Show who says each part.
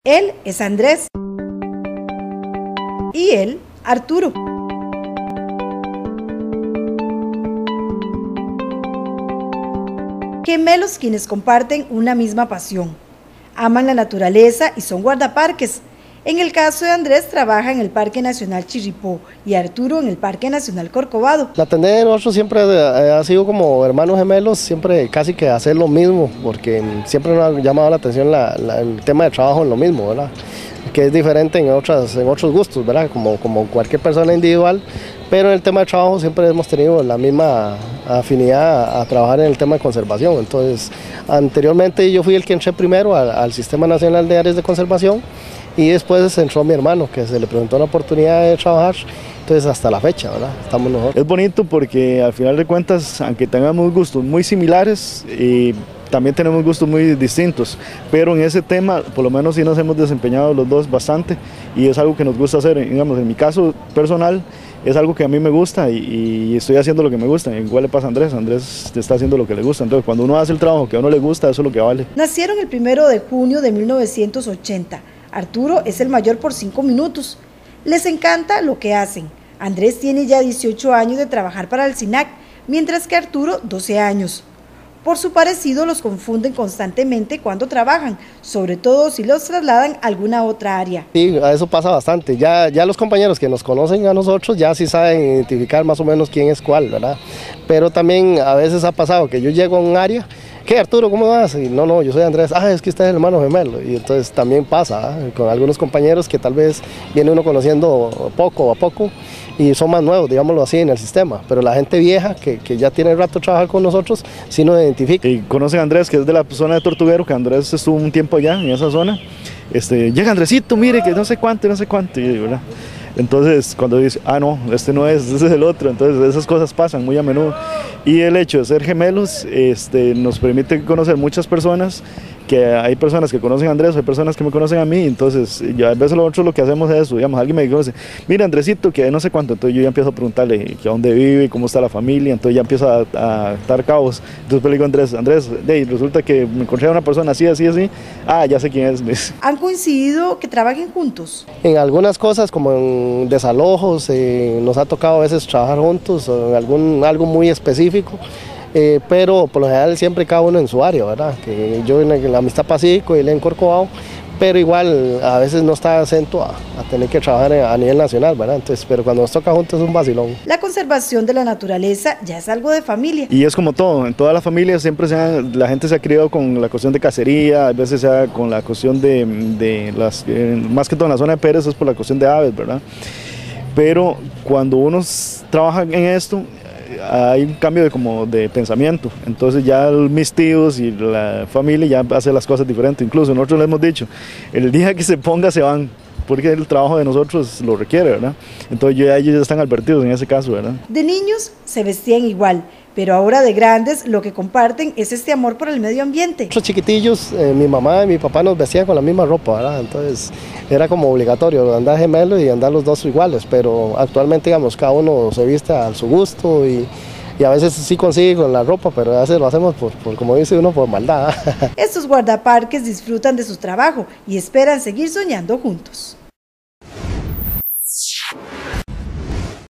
Speaker 1: Él es Andrés y él, Arturo. Gemelos quienes comparten una misma pasión. Aman la naturaleza y son guardaparques. En el caso de Andrés, trabaja en el Parque Nacional Chirripó y Arturo en el Parque Nacional Corcovado.
Speaker 2: La tendencia de nosotros siempre ha sido como hermanos gemelos, siempre casi que hacer lo mismo, porque siempre nos ha llamado la atención el tema de trabajo en lo mismo, ¿verdad? Que es diferente en otros gustos, ¿verdad? Como cualquier persona individual, pero en el tema de trabajo siempre hemos tenido la misma afinidad a trabajar en el tema de conservación. Entonces, anteriormente yo fui el que entré primero al Sistema Nacional de Áreas de Conservación y después entró mi hermano, que se le presentó la oportunidad de trabajar. Entonces, hasta la fecha, ¿verdad? Estamos nosotros.
Speaker 3: Es bonito porque al final de cuentas, aunque tengamos gustos muy similares, también tenemos gustos muy distintos, pero en ese tema por lo menos sí nos hemos desempeñado los dos bastante y es algo que nos gusta hacer. Digamos, en mi caso personal es algo que a mí me gusta y estoy haciendo lo que me gusta. Igual le pasa a Andrés, Andrés está haciendo lo que le gusta. Entonces cuando uno hace el trabajo que a uno le gusta, eso es lo que vale.
Speaker 1: Nacieron el 1 de junio de 1980. Arturo es el mayor por 5 minutos. Les encanta lo que hacen. Andrés tiene ya 18 años de trabajar para el SINAC, mientras que Arturo 12 años. Por su parecido los confunden constantemente cuando trabajan, sobre todo si los trasladan a alguna otra área.
Speaker 2: Sí, eso pasa bastante. Ya los compañeros que nos conocen a nosotros ya sí saben identificar más o menos quién es cuál, ¿verdad? Pero también a veces ha pasado que yo llego a un área, ¿qué, Arturo, cómo vas? Y no, yo soy Andrés. Es que usted es el hermano gemelo. Y entonces también pasa con algunos compañeros que tal vez viene uno conociendo poco a poco y son más nuevos, digámoslo así, en el sistema. Pero la gente vieja que ya tiene rato trabajar con nosotros, sí nos identifica.
Speaker 3: Y conocen a Andrés, que es de la zona de Tortuguero, que Andrés estuvo un tiempo allá en esa zona. Llega Andresito, mire, que no sé cuánto, ¿verdad? Entonces cuando dice, no, este no es, este es el otro, entonces esas cosas pasan muy a menudo. Y el hecho de ser gemelos nos permite conocer muchas personas, que hay personas que conocen a Andrés, hay personas que me conocen a mí, entonces a veces nosotros lo que hacemos es eso, digamos, alguien me conoce, mira Andresito, que no sé cuánto, entonces yo ya empiezo a preguntarle que a dónde vive, cómo está la familia, entonces ya empiezo a atar cabos. Entonces le digo a Andrés, resulta que me encontré a una persona así, ya sé quién es.
Speaker 1: ¿Han coincidido que trabajen juntos?
Speaker 2: En algunas cosas, como en desalojos, nos ha tocado a veces trabajar juntos, o en algo muy específico. Pero por lo general siempre cada uno en su área, ¿verdad? Que yo en la Amistad Pacífico y él en Corcovado, pero igual a veces no está acento a tener que trabajar a nivel nacional, ¿verdad? Entonces, pero cuando nos toca juntos es un vacilón.
Speaker 1: La conservación de la naturaleza ya es algo de familia.
Speaker 3: Y es como todo, en todas las familias siempre la gente se ha criado con la cuestión de cacería, a veces con la cuestión de las, más que todo en la zona de Pérez es por la cuestión de aves, ¿verdad? Pero cuando uno trabaja en esto, hay un cambio de pensamiento, entonces ya mis tíos y la familia ya hacen las cosas diferentes. Incluso nosotros le hemos dicho, el día que se ponga se van, porque el trabajo de nosotros lo requiere, ¿verdad? Entonces ellos ya están advertidos en ese caso, ¿verdad?
Speaker 1: De niños se vestían igual, pero ahora de grandes lo que comparten es este amor por el medio ambiente.
Speaker 2: Nosotros chiquitillos, mi mamá y mi papá nos vestían con la misma ropa, ¿verdad? Entonces era como obligatorio andar gemelos y andar los dos iguales, pero actualmente, digamos, cada uno se viste a su gusto y a veces sí consigue con la ropa, pero a veces lo hacemos por como dice uno, por maldad.
Speaker 1: Estos guardaparques disfrutan de su trabajo y esperan seguir soñando juntos.